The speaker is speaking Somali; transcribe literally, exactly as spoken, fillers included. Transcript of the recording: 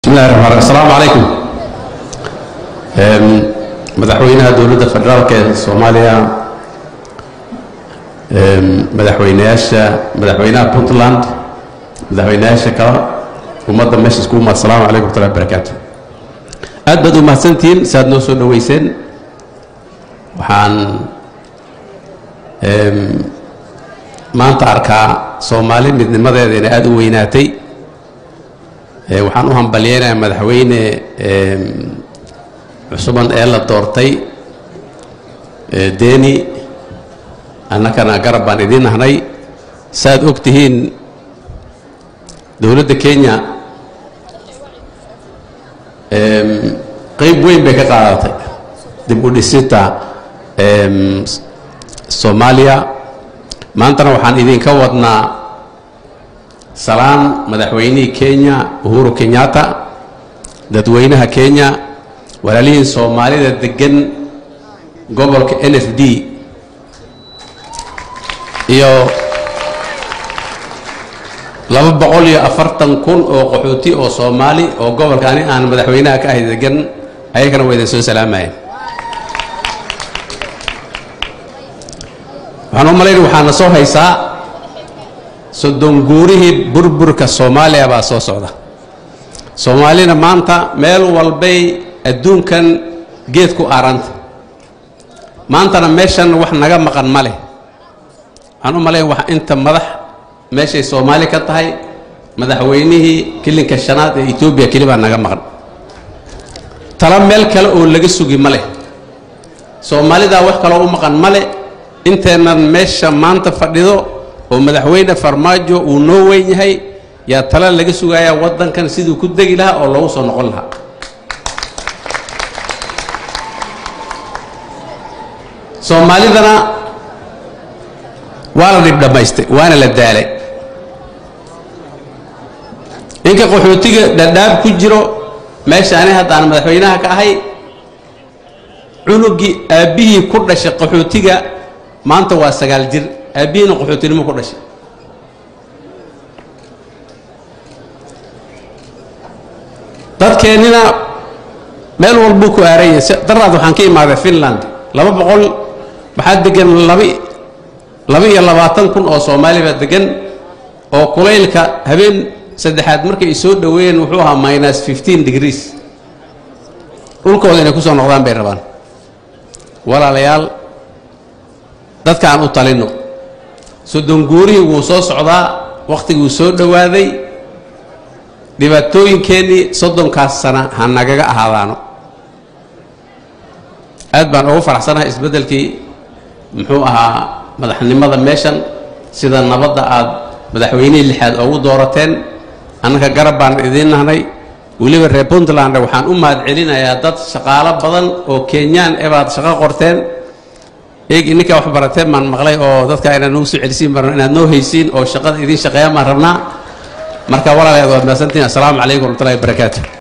بسم الله الرحمن الرحيم. السلام عليكم. مدحوينها دولة فدرالك الصومالية، مدحوينياشا مدحوينها بونتلاند، مدحوينياشا كلا ومدة ماشي سكوم. السلام عليكم ورحمة الله وبركاته. أدبدوا محسنتين ساد نوسو نويسين وحان ما أنت أركا صومالي من ماذا ذي أدو ويناتي waxaan u hambalyeynaa madaxweyne cusuban ee la doortay deeni annagana garab baan idin nahnay saad og tihiin dowladda Kenya qayb weyn bay ka qaadatay dib u dhisida Soomaaliya maantana waxaan idinka wadnaa سلام مدحويني كينيا أهورو كينياتا دادوينها كينيا ولالين سومالي دادقن قبل إن إف دي إيو لما بقول يا أفرتن كون أو قحوتي أو سومالي أو قبل كاني أنا مدحوينها كاهي دادقن هاي كانوا ويدن سو سلامين وحانو مالين وحانا سو هيسا soddon guurihii burburka Soomaaliya baa soo socda. Soomaalina maanta meel walbay adduunkan geed ku aaranta. Maantana meeshan wax naga maqan male. Aan u maleyn wax inta madax meeshay Soomaali ka tahay madaxweynihii kilinka shanaad ee Itoobiya kaliya naga maqan. Tala meel kale oo laga sugi male. Soomaalida wax kale oo maqan male inteena meesha maanta fadhido ومدحوينه فرماجو ونوين هي يا تلا لغا سوغايا ودان كان سيدو ku dagi laha oo lagu soo noqon laha Soomaalidana wala dib dhamayste waana la daalay inka qaxootiga dhadhaab ku jiro meeshaani hadaan madaxweynaha ka ahay cunugi aabihi ku dhashay qaxootiga maanta waa sagaal jir أبينا قحوتين ما كرش تذكرنا مال والبوك أريه ترى ذو حنكي مع فنلند لما بقول بحد جن لبي لبي يلا باطن كن أو صومالي بدجن أو قليل كهبين سدحات مركي يسود وين وحوها ماينس خمستاشر degrees والكل إنه كوسان نقدام بيربان ولا ليال تذكر أن أطلعنا soddon guurihii wuu soo socdaa waqtigii uu soo dhawaaday dhibaatooyinkeeni soddonkaas sana ha nagaga ahaadaano aad baan ugu faraxsanahay isbedelkii muxuu ahaa madaxnimada meeshan sida nabadda aad madaxweynihii lixaad ugu doorateen annaka garab baan idin nahnay weliba reer Puntland waxaan u mahad celinayaa dad shaqaale badan oo Kenyaan ee baad shaqo qorteen إيه إنك واحد برتين من مغلي أو ذاتك أنا نوسع علسين برنا نوهيسين أو شقة إذا شقيا ما ربنا مركب ولا لا يا السلام عليكم ورحمة الله وبركاته.